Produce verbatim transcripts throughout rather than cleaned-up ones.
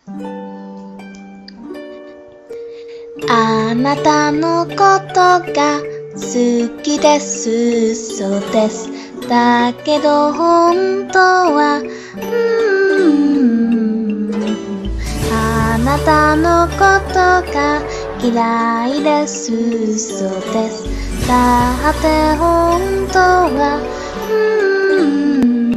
あなたのことが好きです、そうです。だけど本当は、うーん、あなたのことが嫌いです、そうです。だって本当は、うーん、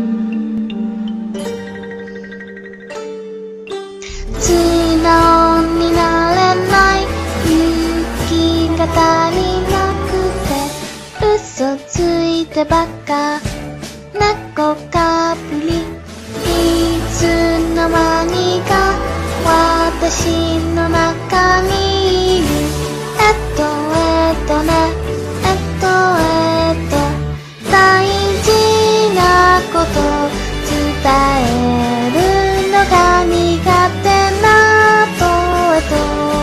素直になれない勇気が足りなくて嘘ついてばっか猫かぶりいつの間にか私の中にいるえっとえっとねえっとえっと大事なこと伝えるのが苦手なとえと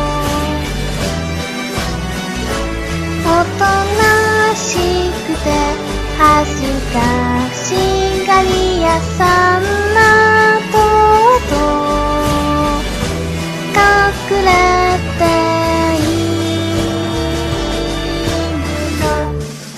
おとなしくて恥ずかしがり屋さんなとえと隠れているの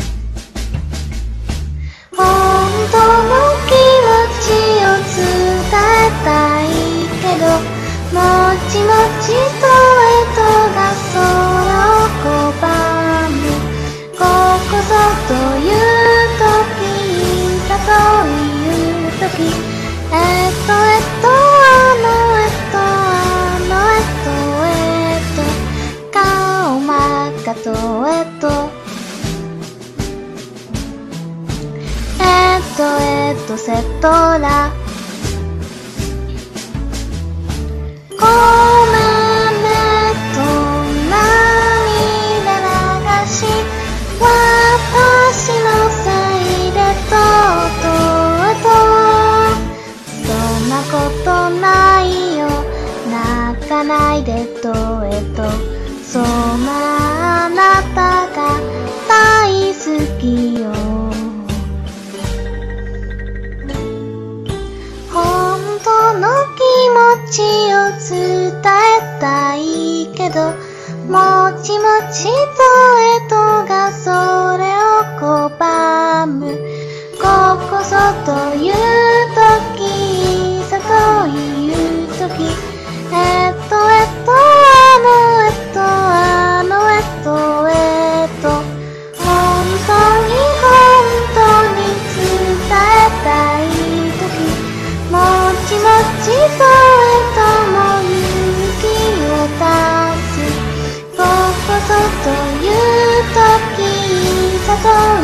本当の気持ちを伝えたいけどもちもちとえとがそれを拒むここぞという時さという時えっとえっとあのえっとあのえっとえっと顔真っ赤とえっとえっとえっとセトラごめんねと涙流し私のせいでとうとうとそんなことないよ泣かないでとえとそんなあなたが大好きよ本当の気持ちを伝えたいけどもちもちとえとがそれを拒むここぞという時さという時えっとえっとあのえっとあのえっとえっと本当に本当に伝えたい時もちもちとえとも勇気を出すここぞという時さと